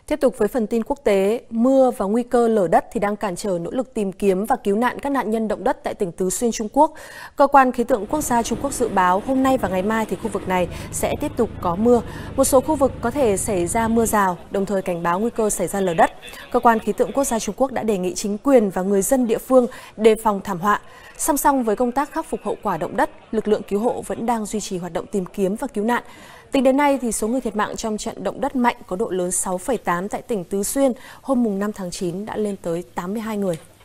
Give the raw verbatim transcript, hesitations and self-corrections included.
Tiếp tục với phần tin quốc tế, mưa và nguy cơ lở đất thì đang cản trở nỗ lực tìm kiếm và cứu nạn các nạn nhân động đất tại tỉnh Tứ Xuyên, Trung Quốc. Cơ quan khí tượng quốc gia Trung Quốc dự báo hôm nay và ngày mai thì khu vực này sẽ tiếp tục có mưa. Một số khu vực có thể xảy ra mưa rào, đồng thời cảnh báo nguy cơ xảy ra lở đất. Cơ quan khí tượng quốc gia Trung Quốc đã đề nghị chính quyền và người dân địa phương đề phòng thảm họa. Song song với công tác khắc phục hậu quả động đất, lực lượng cứu hộ vẫn đang duy trì hoạt động tìm kiếm và cứu nạn. Tính đến nay, thì số người thiệt mạng trong trận động đất mạnh có độ lớn sáu phẩy tám tại tỉnh Tứ Xuyên hôm năm tháng chín đã lên tới tám mươi hai người.